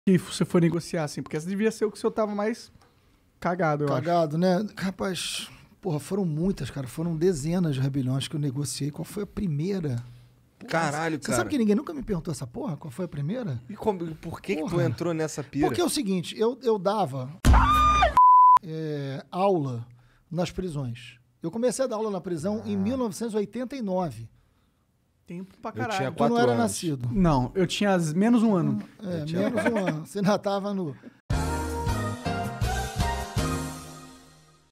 que você foi negociar, assim? Porque essa devia ser o que o senhor tava mais cagado, eu acho. Cagado, né? Rapaz, porra, foram muitas, cara. Foram dezenas de rebeliões que eu negociei. Qual foi a primeira? Caralho, Você cara. sabe que ninguém nunca me perguntou essa porra? Qual foi a primeira? E por que que tu Porra. entrou nessa pira? Porque é o seguinte, eu dava aula nas prisões. Eu comecei a dar aula na prisão em 1989. Tempo pra Eu caralho. tinha Tu não era anos. nascido. Não, eu tinha menos um ano. Menos um ano. Você ainda tava no...